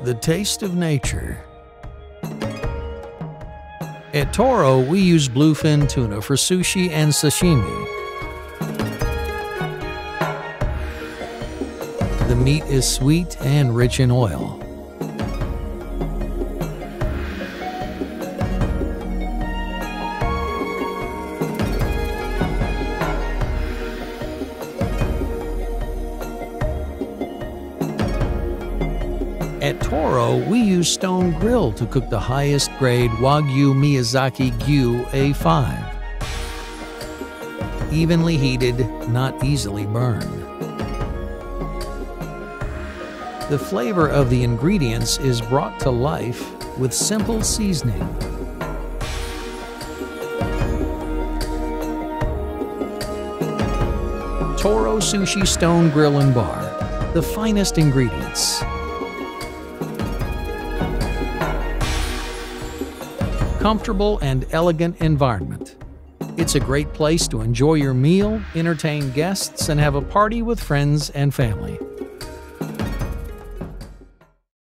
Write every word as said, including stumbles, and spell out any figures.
The taste of nature. At Toro, we use bluefin tuna for sushi and sashimi. The meat is sweet and rich in oil. At Toro, we use stone grill to cook the highest grade Wagyu Miyazaki Gyu A five. Evenly heated, not easily burned. The flavor of the ingredients is brought to life with simple seasoning. Toro Sushi Stone Grill and Bar, the finest ingredients. Comfortable and elegant environment. It's a great place to enjoy your meal, entertain guests, and have a party with friends and family.